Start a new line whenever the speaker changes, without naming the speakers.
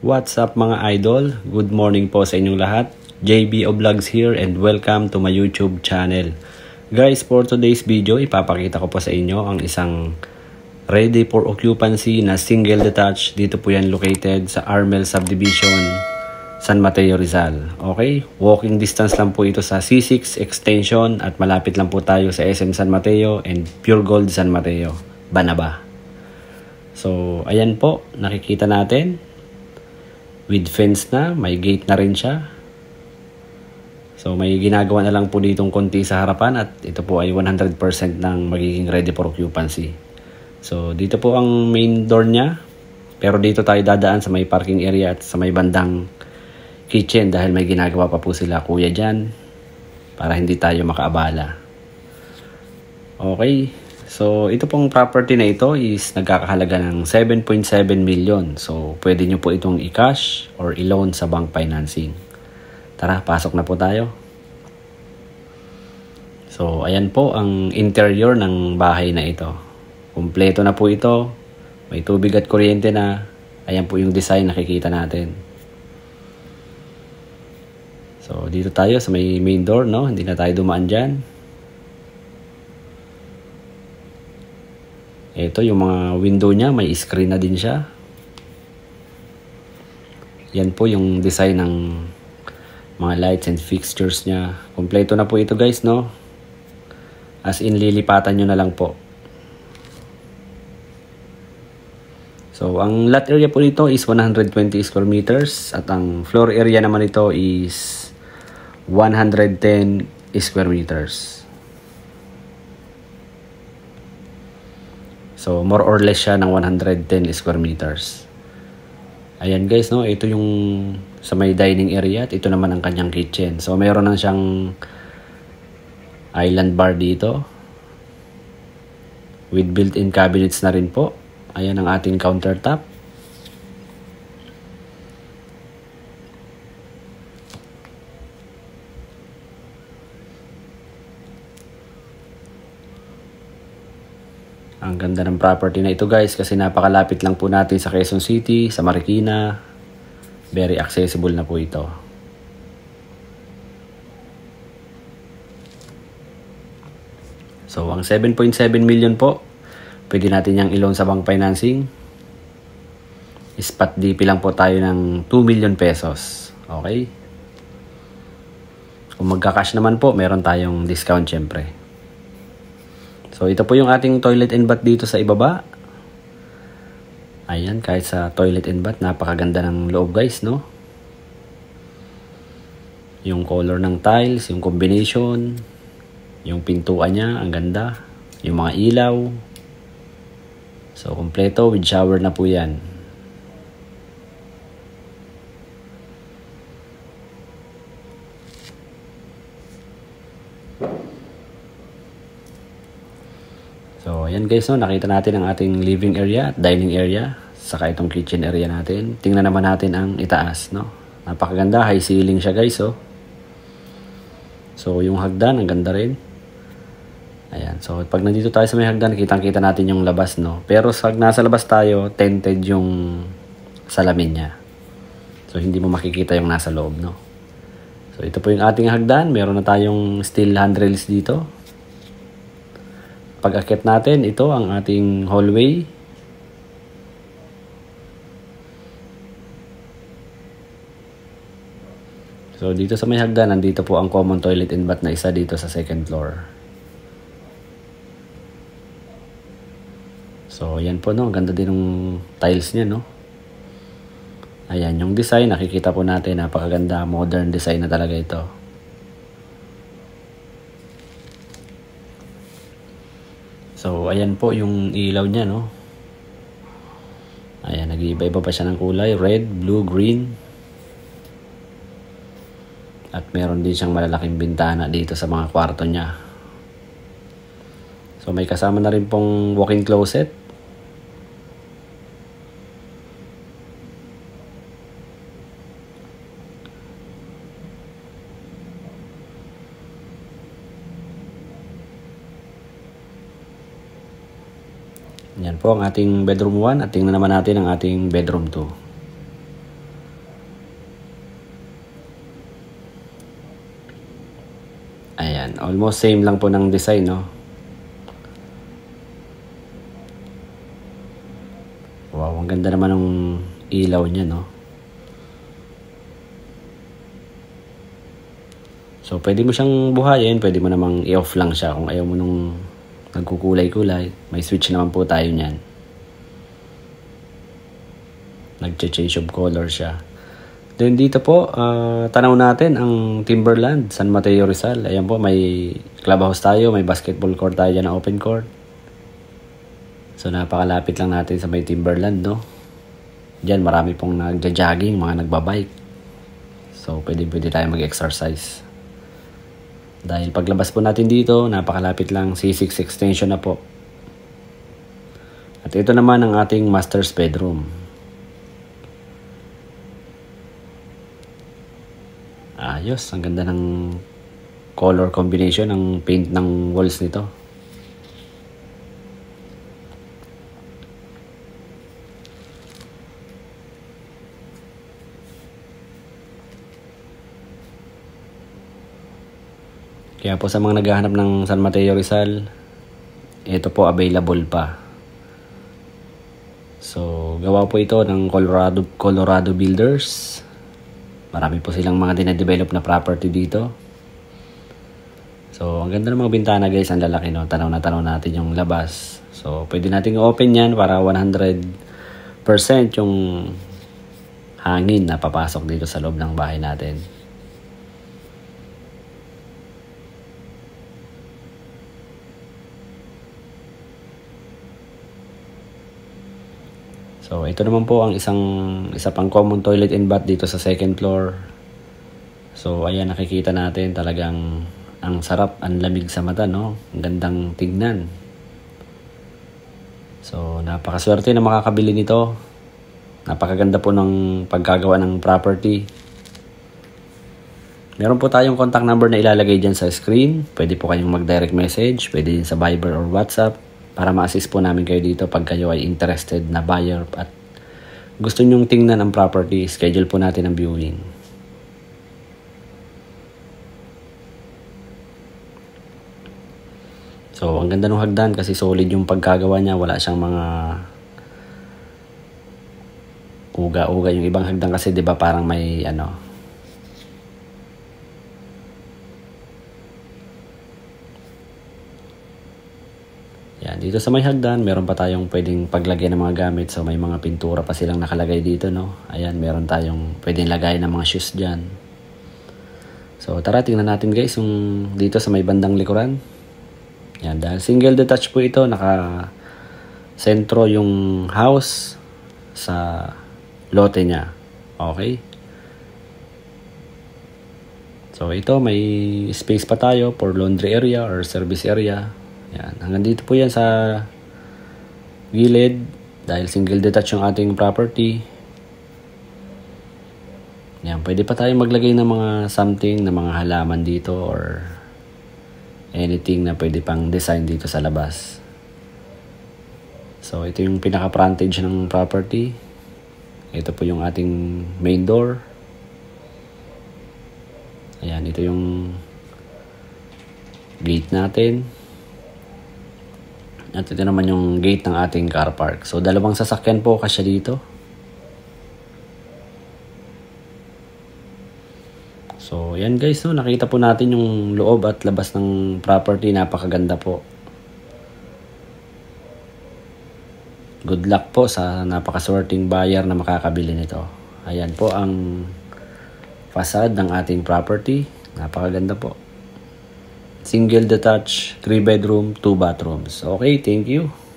What's up mga idol? Good morning po sa inyong lahat. JBO Vlogs here and welcome to my YouTube channel. Guys, for today's video, ipapakita ko po sa inyo ang isang ready for occupancy na single detached. Dito po yan located sa Armel Subdivision, San Mateo, Rizal. Okay? Walking distance lang po ito sa C6 extension at malapit lang po tayo sa SM San Mateo and Pure Gold San Mateo, Banaba. So, ayan po, nakikita natin. With fence na, may gate na rin siya. So, may ginagawa na lang po ditong konti sa harapan at ito po ay 100% ng magiging ready for occupancy. So, dito po ang main door niya. Pero dito tayo dadaan sa may parking area at sa may bandang kitchen dahil may ginagawa pa po sila kuya dyan para hindi tayo makaabala. Okay. So, ito pong property na ito is nagkakahalaga ng 7.7 million. So, pwede nyo po itong i-cash or i-loan sa bank financing. Tara, pasok na po tayo. So, ayan po ang interior ng bahay na ito. Kumpleto na po ito. May tubig at kuryente na. Ayan po yung design nakikita natin. So, dito tayo sa may main door, no? Hindi na tayo dumaan dyan. Ito yung mga window niya, may screen na din siya. Yan po yung design ng mga lights and fixtures niya. Kompleto na po ito guys, no? As in, lilipatan nyo na lang po. So, ang lot area po nito is 120 square meters at ang floor area naman ito is 110 square meters. So, more or less siya ng 110 square meters. Ayan guys, no? Ito yung sa may dining area at ito naman ang kanyang kitchen. So, meron na siyang island bar dito. With built-in cabinets na rin po. Ayan ang ating countertop. Ang ganda ng property na ito guys kasi napakalapit lang po natin sa Quezon City, sa Marikina. Very accessible na po ito. So, ang 7.7 million po, pwede natin yung i-loan sa bank financing. Spot DP lang po tayo ng 2 million pesos. Okay? Kung magka-cash naman po, meron tayong discount syempre. So, ito po yung ating toilet and bath dito sa ibaba. Ayan, kahit sa toilet and bath, napakaganda ng loob guys, no? Yung color ng tiles, yung combination, yung pintuan niya, ang ganda. Yung mga ilaw. So, kompleto with shower na po yan. So, ayan guys, no? Nakita natin ang ating living area, dining area, saka itong kitchen area natin. Tingnan naman natin ang itaas, no? Napakaganda, high ceiling siya guys, oh. So, yung hagdan, ang ganda rin. Ayan, so pag nandito tayo sa may hagdan, kitang-kita natin yung labas, no? Pero pag nasa labas tayo, tinted yung salamin niya. So, hindi mo makikita yung nasa loob, no? So, ito po yung ating hagdan. Meron na tayong steel handrails dito. Pag-akit natin, ito ang ating hallway. So, dito sa may hagdan, nandito po ang common toilet and bath na isa dito sa second floor. So, yan po, no? Ang ganda din ng tiles niya, no? Ayan, yung design, nakikita po natin, napakaganda, modern design na talaga ito. So, ayan po yung ilaw niya, no? Ayan, nag-iiba-iba pa siya ng kulay. Red, blue, green. At meron din siyang malalaking bintana dito sa mga kwarto niya. So, may kasama na rin pong walk-in closet. Yan po ang ating bedroom 1 at tingnan naman natin ang ating bedroom 2. Ayan, almost same lang po ng design, no? Wow, ang ganda naman ng ilaw niya, no? So, pwede mo siyang buhayin, pwede mo namang i-off lang siya kung ayaw mo nung nagkukulay-kulay. May switch naman po tayo niyan. Nag-change of color siya. Then dito po, tanaw natin ang Timberland, San Mateo Rizal. Ayan po, may clubhouse tayo, may basketball court tayo dyan na open court. So napakalapit lang natin sa may Timberland, no? Diyan marami pong nagja-jogging, mga nagbabike. So pwede tayo mag-exercise. Dahil paglabas po natin dito, napakalapit lang, C6 extension na po. At ito naman ang ating master's bedroom. Ayos, ang ganda ng color combination ng paint ng walls nito. Kaya po sa mga naghahanap ng San Mateo Rizal, ito po available pa. So, gawa po ito ng Colorado Builders. Marami po silang mga dinadevelop na property dito. So, ang ganda ng mga bintana guys, ang lalaki, no? Tanaw natin yung labas. So, pwede natin i-open yan para 100% yung hangin na papasok dito sa loob ng bahay natin. So, ito naman po ang isa pang common toilet and bath dito sa second floor. So, ayan, nakikita natin talagang ang sarap, ang lamig sa mata, no? Ang gandang tignan. So, napakaswerte na makakabili nito. Napakaganda po ng pagkagawa ng property. Meron po tayong contact number na ilalagay dyan sa screen. Pwede po kayong mag-direct message. Pwede din sa Viber or WhatsApp. Para ma-assist po namin kayo dito pag kayo ay interested na buyer at gusto nyong tingnan ang property, schedule po natin ang viewing. So, ang ganda ng hagdan kasi solid yung pagkagawa niya. Wala siyang mga uga-uga. Yung ibang hagdan kasi 'di ba parang may ano. Yan, dito sa may hagdan, meron pa tayong pwedeng paglagay ng mga gamit. So, may mga pintura pa silang nakalagay dito, no? Ayan, meron tayong pwedeng lagay ng mga shoes dyan. So, tara, tingnan natin guys, yung dito sa may bandang likuran. Yan, dahil single detached po ito, naka-sentro yung house sa lote niya. Okay? So, ito, may space pa tayo for laundry area or service area. Yan, hanggang dito po yan sa gilid dahil single detached yung ating property. Yan, pwede pa tayong maglagay ng mga something, na mga halaman dito or anything na pwede pang design dito sa labas. So, ito yung pinaka-frontage ng property. Ito po yung ating main door. Ayan, ito yung gate natin. At ito naman yung gate ng ating car park. So, dalawang sasakyan po kasya dito. So, yan guys, no? Nakita po natin yung loob at labas ng property. Napakaganda po. Good luck po sa napakaswerteng buyer na makakabili nito. Ayan po ang facade ng ating property. Napakaganda po. Single detached, 3 bedroom, 2 bathrooms. Okay, thank you.